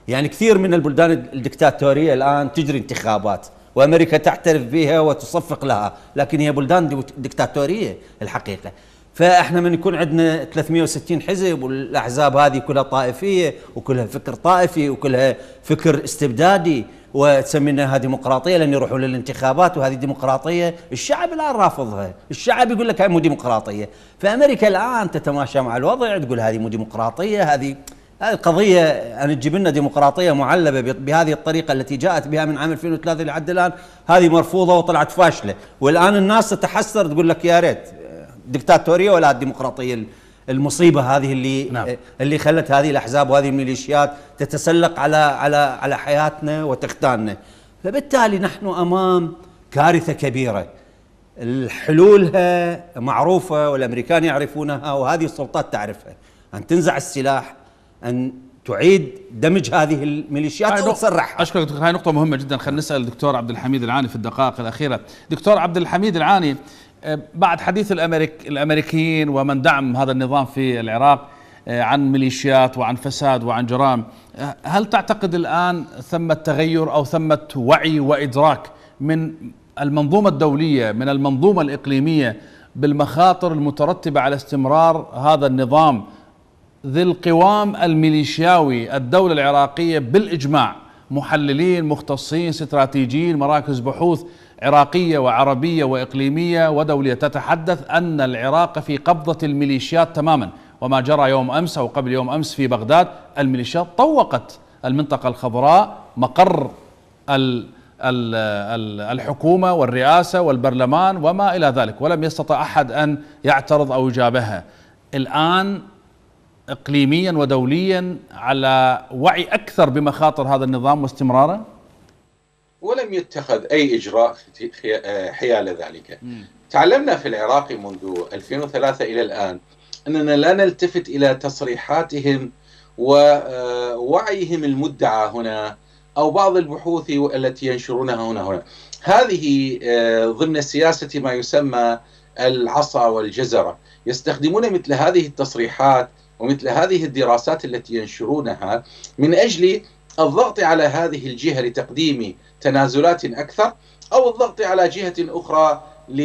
يعني كثير من البلدان الدكتاتورية الآن تجري انتخابات وأمريكا تعترف بها وتصفق لها، لكن هي بلدان دكتاتورية الحقيقة. فاحنا من يكون عندنا ثلاثمئة وستين حزب والاحزاب هذه كلها طائفيه وكلها فكر طائفي وكلها فكر استبدادي وتسمينها ديمقراطيه لان يروحوا للانتخابات وهذه ديمقراطيه، الشعب الان رافضها، الشعب يقول لك هاي مو ديمقراطيه. فامريكا الان تتماشى مع الوضع تقول هذه مو ديمقراطيه، هذه هذه القضيه ان تجيب لنا ديمقراطيه معلبه بهذه الطريقه التي جاءت بها من عام ألفين وثلاثة لحد الان، هذه مرفوضه وطلعت فاشله، والان الناس تتحسر تقول لك يا ريت دكتاتوريه ولا الديمقراطيه. المصيبه هذه اللي نعم. اللي خلت هذه الاحزاب وهذه الميليشيات تتسلق على على على حياتنا وتختاننا. فبالتالي نحن امام كارثه كبيره، حلولها معروفه والامريكان يعرفونها وهذه السلطات تعرفها، ان تنزع السلاح، ان تعيد دمج هذه الميليشيات وتسرحها. اشكرك دكتور، هاي نقطه مهمه جدا. خلينا نسال الدكتور عبد الحميد العاني في الدقائق الاخيره. دكتور عبد الحميد العاني، بعد حديث الأمريك الأمريكيين ومن دعم هذا النظام في العراق عن ميليشيات وعن فساد وعن جرائم، هل تعتقد الآن ثمة تغير أو ثمة وعي وإدراك من المنظومة الدولية من المنظومة الإقليمية بالمخاطر المترتبة على استمرار هذا النظام ذي القوام الميليشياوي؟ الدولة العراقية بالإجماع، محللين مختصين استراتيجيين مراكز بحوث عراقية وعربية وإقليمية ودولية تتحدث أن العراق في قبضة الميليشيات تماما، وما جرى يوم أمس أو قبل يوم أمس في بغداد، الميليشيات طوقت المنطقة الخضراء مقر الحكومة والرئاسة والبرلمان وما إلى ذلك، ولم يستطع أحد أن يعترض أو يجابهها. الآن إقليميا ودوليا على وعي أكثر بمخاطر هذا النظام واستمراره، ولم يتخذ أي إجراء حيال ذلك. م. تعلمنا في العراق منذ ألفين وثلاثة إلى الآن أننا لا نلتفت إلى تصريحاتهم ووعيهم المدعى هنا أو بعض البحوث التي ينشرونها هنا هنا هذه ضمن سياسة ما يسمى العصا والجزرة. يستخدمون مثل هذه التصريحات ومثل هذه الدراسات التي ينشرونها من أجل الضغط على هذه الجهة لتقديم تنازلات أكثر، أو الضغط على جهة أخرى ل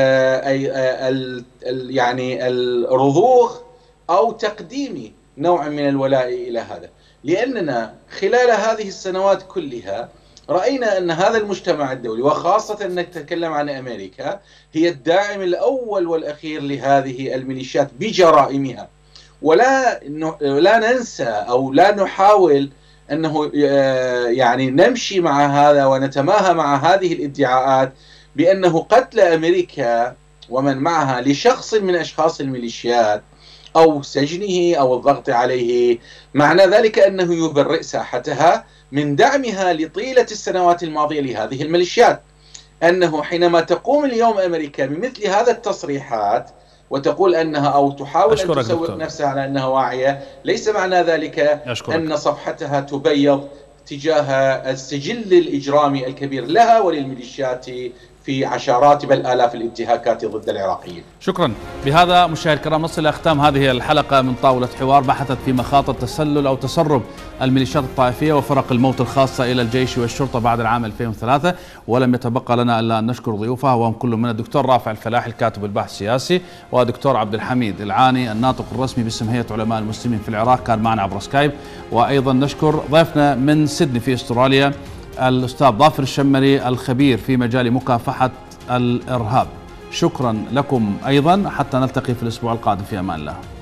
يعني الرضوخ أو تقديم نوع من الولاء إلى هذا. لأننا خلال هذه السنوات كلها رأينا أن هذا المجتمع الدولي وخاصة نتكلم عن أمريكا هي الداعم الأول والأخير لهذه الميليشيات بجرائمها، ولا لا ننسى أو لا نحاول أنه يعني نمشي مع هذا ونتماهى مع هذه الادعاءات بأنه قتل أمريكا ومن معها لشخص من أشخاص الميليشيات أو سجنه أو الضغط عليه معنى ذلك أنه يبرئ ساحتها من دعمها لطيلة السنوات الماضية لهذه الميليشيات. أنه حينما تقوم اليوم أمريكا بمثل هذا التصريحات وتقول أنها أو تحاول أن تسوق نفسها على أنها واعية، ليس معنى ذلك أشكرك. أن صفحتها تبيض تجاه السجل الإجرامي الكبير لها وللميليشيات في عشرات بل آلاف الانتهاكات ضد العراقيين. شكرا. بهذا مشاهدينا الكرام نصل إلى ختام هذه الحلقة من طاولة حوار بحثت في مخاطر تسلل أو تسرب الميليشيات الطائفية وفرق الموت الخاصة إلى الجيش والشرطة بعد العام ألفين وثلاثة، ولم يتبقى لنا إلا أن نشكر ضيوفها وهم كل من الدكتور رافع الفلاحي الكاتب الباحث السياسي ودكتور عبد الحميد العاني الناطق الرسمي باسم هيئة علماء المسلمين في العراق كان معنا عبر سكايب، وأيضا نشكر ضيفنا من سيدني في استراليا الأستاذ ظافر الشمري الخبير في مجال مكافحة الإرهاب. شكرا لكم أيضا، حتى نلتقي في الأسبوع القادم في أمان الله.